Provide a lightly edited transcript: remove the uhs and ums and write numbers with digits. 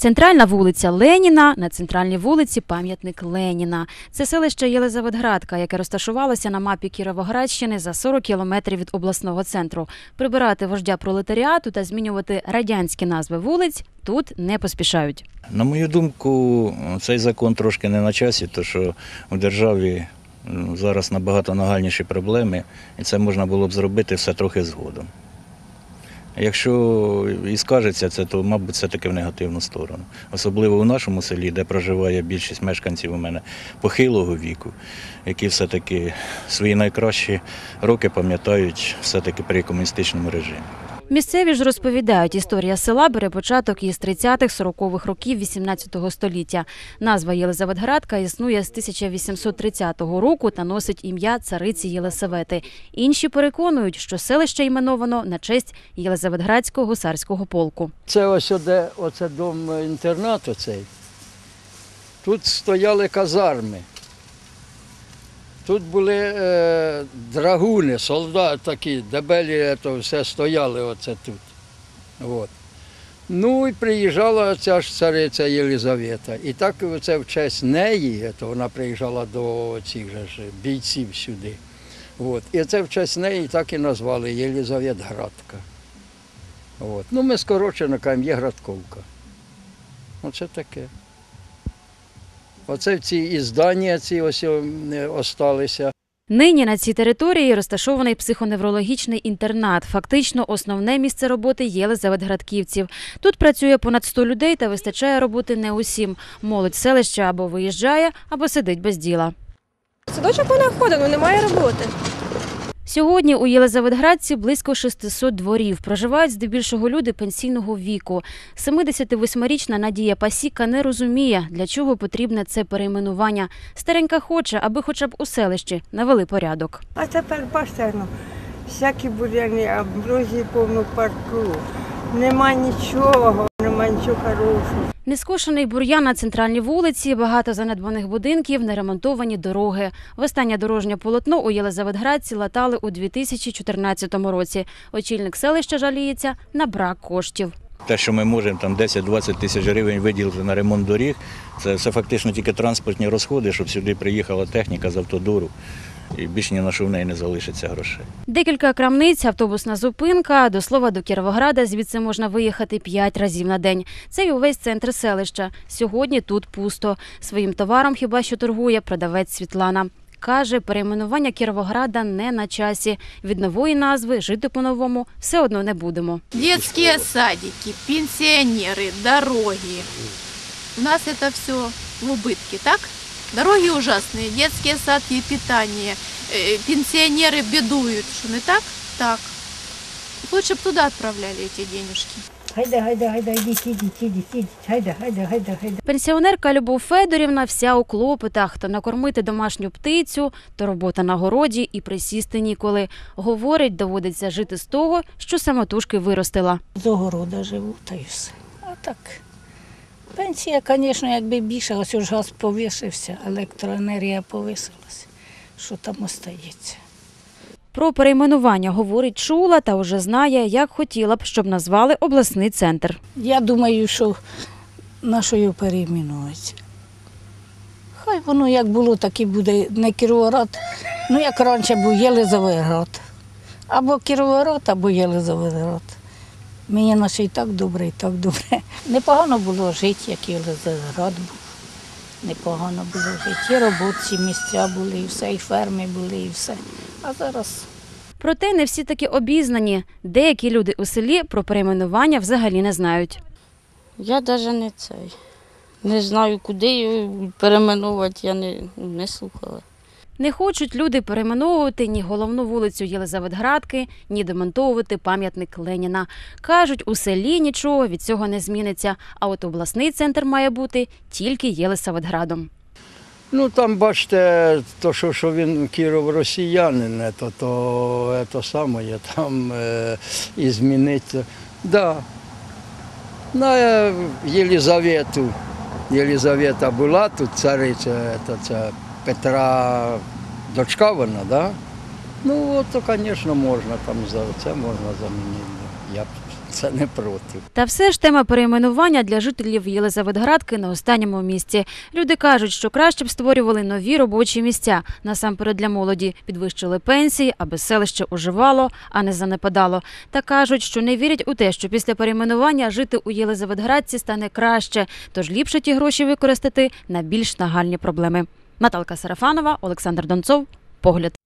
Центральна вулиця Леніна, на центральній вулиці пам'ятник Леніна. Це селище Єлизаветградка, яке розташувалося на мапі Кіровоградщини за 40 кілометрів від обласного центру. Прибирати вождя пролетаріату та змінювати радянські назви вулиць тут не поспішають. На мою думку, цей закон трошки не на часі, тому що в державі зараз набагато нагальніші проблеми, і це можна було б зробити все трохи згодом. Якщо і скажеться це, то, мабуть, все-таки в негативну сторону. Особливо у нашому селі, де проживає більшість мешканців у мене похилого віку, які все-таки свої найкращі роки пам'ятають все-таки при комуністичному режимі. Місцеві ж розповідають, історія села бере початок із 30-40-х років 18 століття. Назва Єлизаветградка існує з 1830 року та носить ім'я цариці Єлисавети. Інші переконують, що селище іменовано на честь Єлизаветградського гусарського полку. Це ось оце дом-інтернат оцей. Тут стояли казарми. Тут були драгуни, солдати такі, дебелі, то все стояли оце тут. От. Ну і приїжджала ця ж цариця Єлизавета. І так це в честь неї, то вона приїжджала до цих же бійців сюди. От. І це в честь неї так і назвали Єлизаветградка. От. Ну ми скорочено кажемо, є Градковка. Оце таке. Оце ці і здання ці ось осталися. Нині на цій території розташований психоневрологічний інтернат. Фактично основне місце роботи єлизаветградківців. Тут працює понад 100 людей та вистачає роботи не усім. Молодь селища або виїжджає, або сидить без діла. Садочок вона ходить, немає роботи. Сьогодні у Єлизаветградці близько 600 дворів. Проживають здебільшого люди пенсійного віку. 78-річна Надія Пасіка не розуміє, для чого потрібне це перейменування. Старенька хоче, аби хоча б у селищі навели порядок. А тепер бачите, всякі бур'яни, амброзії повну парку. Нема нічого хорошого. Нескошений бур'ян на центральній вулиці, багато занедбаних будинків, неремонтовані дороги. Востаннє дорожнє полотно у Єлизаветградці латали у 2014 році. Очільник селища жаліється на брак коштів. Те, що ми можемо там 10-20 тисяч гривень виділити на ремонт доріг, це фактично тільки транспортні розходи, щоб сюди приїхала техніка з автодору. І більш ні на що в неї не залишиться грошей. Декілька крамниць, автобусна зупинка. До слова, до Кіровограда звідси можна виїхати 5 разів на день. Це й увесь центр селища. Сьогодні тут пусто. Своїм товаром хіба що торгує продавець Світлана. Каже, перейменування Кіровограда не на часі. Від нової назви жити по-новому все одно не будемо. Дитячі садики, пенсіонери, дороги. У нас це все в убитки, так? Дороги ужасные, детские садки, питание, пенсионеры бедуют. Что, не так? Так. Лучше бы туда отправляли эти денежки. Гайда, ідіть, гайда. Пенсіонерка Любов Федорівна вся у клопотах. То накормити домашню птицю, то робота на городі і присісти ніколи. Говорить, доводиться жити з того, що самотужки виростила. З огорода живу, та й все. А так... Пенсія, звісно, якби більше, ось уж газ повисився, електроенергія повисилася. Що там остається? Про перейменування, говорить, чула та вже знає, як хотіла б, щоб назвали обласний центр. Я думаю, що нашою перейменується. Хай воно як було, так і буде. Не Кіровоград, ну як раніше був Єлизаветград. Або Кіровоград, або Єлизаветград. Мені наче і так добре, і так добре. Непогано було жити, як Єлизаветград був. Непогано було жити. І робочі місця були, і все, і ферми були, і все. А зараз... Проте не всі таки обізнані. Деякі люди у селі про перейменування взагалі не знають. Я навіть не знаю, куди її перейменувати, я не слухала. Не хочуть люди перейменовувати ні головну вулицю Єлизаветградки, ні демонтовувати пам'ятник Леніна. Кажуть, у селі нічого від цього не зміниться, а от обласний центр має бути тільки Єлисаветградом. Ну там, бачите, то, що він кіровросіянин, то саме, там і зміниться. Да. На Єлизавету. Єлизавета була тут цариця, це Петра дочка вона, да? Ну, от, то, звісно, можна там, це можна замінити. Я б це не проти. Та все ж тема перейменування для жителів Єлизаветградки на останньому місці. Люди кажуть, що краще б створювали нові робочі місця, насамперед для молоді, підвищили пенсії, аби селище оживало, а не занепадало. Та кажуть, що не вірять у те, що після перейменування жити у Єлизаветградці стане краще, тож ліпше ті гроші використати на більш нагальні проблеми. Наталка Сарафанова, Олександр Донцов. Погляд.